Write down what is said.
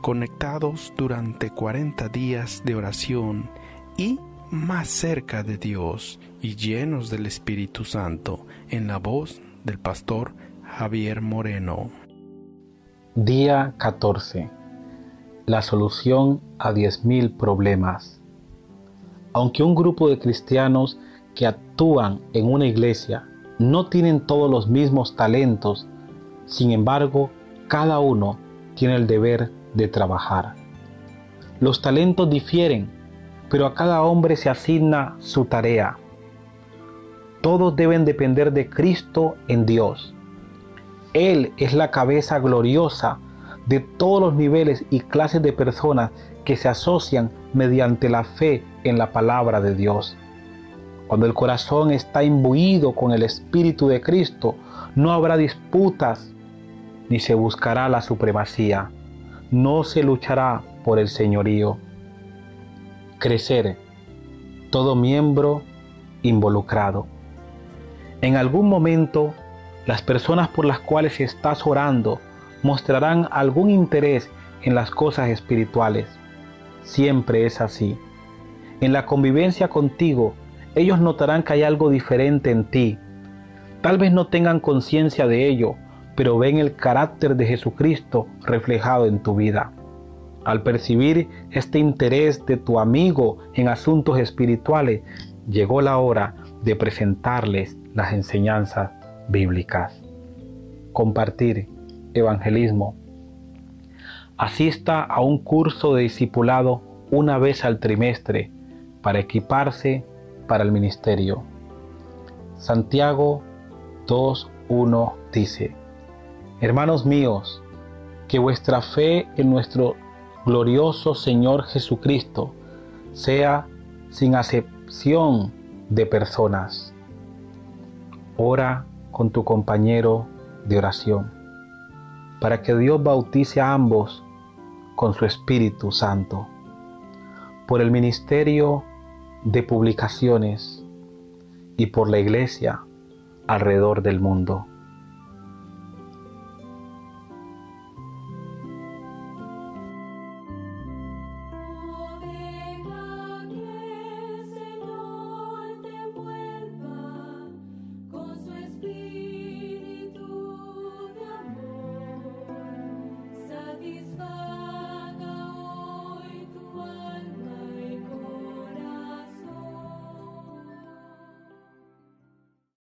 conectados durante 40 días de oración y más cerca de Dios y llenos del Espíritu Santo, en la voz del pastor Javier Moreno. Día 14. La solución a 10.000 problemas. Aunque un grupo de cristianos que actúan en una iglesia no tienen todos los mismos talentos, sin embargo, cada uno tiene el deber de trabajar. Los talentos difieren, pero a cada hombre se asigna su tarea. Todos deben depender de Cristo en Dios. Él es la cabeza gloriosa de todos los niveles y clases de personas que se asocian mediante la fe en la palabra de Dios. Cuando el corazón está imbuido con el Espíritu de Cristo, no habrá disputas ni se buscará la supremacía. No se luchará por el señorío. Crecer. Todo miembro involucrado. En algún momento, las personas por las cuales estás orando mostrarán algún interés en las cosas espirituales. Siempre es así. En la convivencia contigo, ellos notarán que hay algo diferente en ti. Tal vez no tengan conciencia de ello, pero ven el carácter de Jesucristo reflejado en tu vida. Al percibir este interés de tu amigo en asuntos espirituales, llegó la hora de presentarles las enseñanzas bíblicas. Compartir, evangelismo. Asista a un curso de discipulado una vez al trimestre para equiparse para el ministerio. Santiago 2:1 dice: Hermanos míos, que vuestra fe en nuestro glorioso Señor Jesucristo sea sin acepción de personas. Ora con tu compañero de oración, para que Dios bautice a ambos con su Espíritu Santo. Por el ministerio de publicaciones y por la iglesia alrededor del mundo.